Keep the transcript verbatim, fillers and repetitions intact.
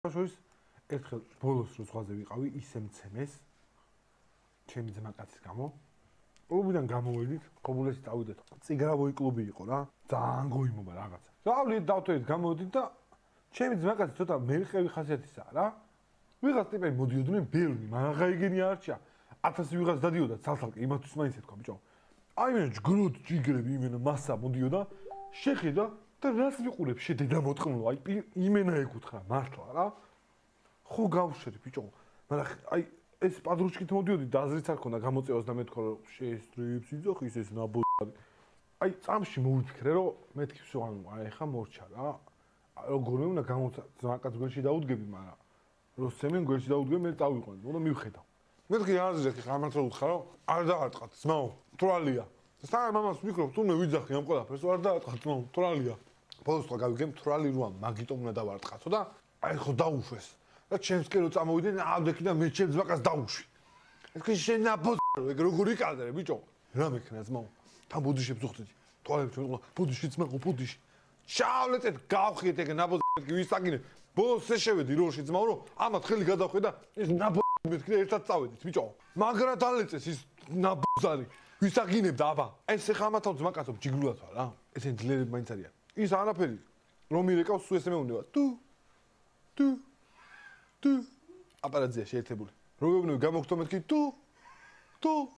შორის ერთხელ ბოლოს რო ზღვაზე ვიყავი, ისე მცემეს ჩემი ძმაკაცის გამო. კლუბიდან გამოვედით, ხობულეში წავიდეთ. წიგრავოი კლუბი იყო რა. ძალიან გოიმობა რაღაცა. წავიდით, დავთვალეთ, გამოვედით და ჩემი ძმაკაცი ცოტა მერყევი ხასიათისაა რა. ვიღაც ტიპები მოდიოდნენ ბევრი, მაგრამ გაიგენი არჩია. ათასი ვიღაც დადიოდა ცალ-ცალკე, იმათთვის მაინც ეთქვა ბიჭო. აი მე ჯგროდ ჯიგრები იმენა მასა მოდიოდა, შეხედა და რას ვიყურებ შე დედა მოტყნულო, აი იმენა ეკუთხრა მართლა რა. ხო გავშერი ბიჭო, მაგრამ აი ეს პადრუჩკით მოდიოდი და აზრიც არ ქონდა გამოწევას და მეთქვა რომ შეესტრებს იძახის ეს ნაბოდი. აი წამში მოვიფიქრე რომ მეთქი ვსო ანუ აი ხა მორჩა რა. როგორ უნდა გამოცა ზაკაც გველში დაუდგები, მაგრამ რო სემენ გველში დაუდგები მე წავიყვანე, უნდა მივხედავ. მეთქი აზრზე ხა ამას რო უთხრა რომ არ დაარტყათ ძმაო, თვალია. სთან მამას ვფიქრობ თუნე ვიძახი ამ ყველაფერს არ დაარტყათ ძმაო, თვალია. ბოლოს ხო გავიგებ თვალი როა მაგიტომ უნდა დავარტყათო და აი ხო დაუშვეს. და ჩემს კერო წამოვიდნენ ამდექი და მე ჩემს ზაკას დაუშვი. ეს კი შენ აბო ეგ როგორი კადრე ბიჭო. რა მექნა ძმაო? თან ბუდიშებს უხდიდი. თვალებს ჩვენ ყო ბუდიში ძმაო ბუდიში. შავლეთეთ გავხიეთ ეგ ნაბო კი ვისაგინე. ბოლოს ეს შევედი როში ძმაო რომ ამათ ხელი გადავხვე და ეს ნაბო მეთქი და ერთად წავედით ბიჭო. მაგრა დალეწეს ის ნაბოზარი. ვისაგინებდა აბა. ეს ხა ამათავ ძმაკაცო ჯიგრულად ვარ რა. ესენ ძლიერები მაინც არიან. ის არაფერი რომ მირეკავს სულ ესე მეუბნება. თუ თუ თუ აპარატზია შეერთებული. როგორ გნო გამოგთო მეთქი თუ თუ